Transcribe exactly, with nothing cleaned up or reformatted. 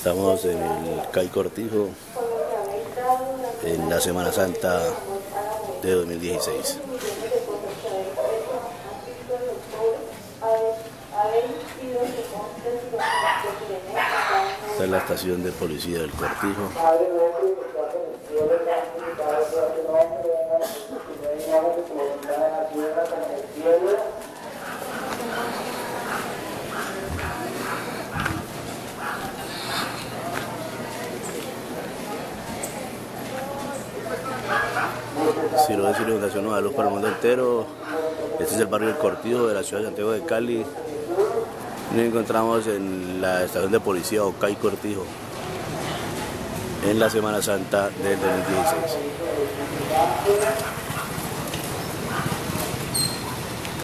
Estamos en el C A I Cortijo en la Semana Santa de dos mil dieciséis. Esta es la estación de policía del Cortijo. Si lo es inundación nueva luz para el mundo entero. Este es el barrio del Cortijo de la ciudad de Santiago de Cali. Nos encontramos en la estación de policía o C A I Cortijo en la Semana Santa del dos mil dieciséis.